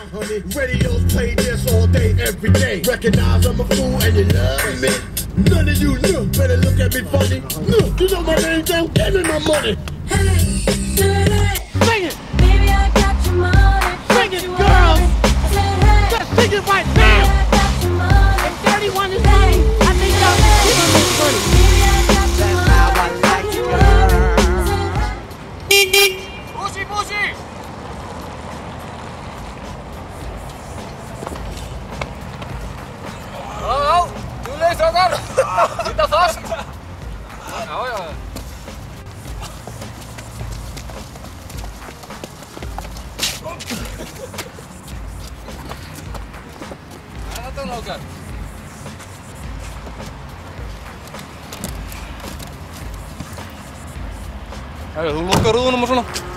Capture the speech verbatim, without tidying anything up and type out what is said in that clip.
Honey, radios play this all day, every day. Recognize I'm a fool and you love me. None of you look, better look at me funny. Look, you know my name, don't give me my money. Hey, hey, hey. Sing it! Baby, I got your money. Sing it, girls! I said, hey. Just sing it right Baby, now! I got your money. If thirty-one is money, I think y'all can give them this money. Baby, I got your money. That's how I like it, girl. Pussy, pussy! Já, já, þú leist okkar. Sýta fast. Já, já. Þetta er okkar. Þú lokar rúðunum og svona.